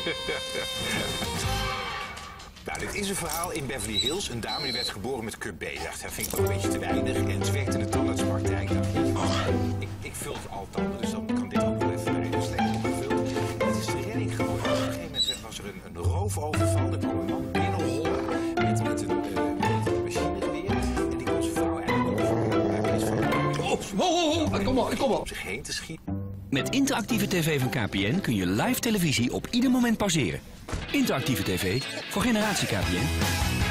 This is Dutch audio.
Nou, dit is een verhaal in Beverly Hills. Een dame die werd geboren met Cub B. Dacht, dat vind ik wel een beetje te weinig. En ze werkte in de tandartspraktijk. Ik vul het al tanden, dus dan kan dit ook wel even bij. Dus lekker opgevuld. Het is de redding geworden. Op een gegeven moment was er een roofoverval. Er kwam een man binnenhollen met een machinegeweer. En die kon zijn vrouw eigenlijk Kom op. om zich heen te schieten. Met interactieve tv van KPN kun je live televisie op ieder moment pauzeren. Interactieve tv voor generatie KPN.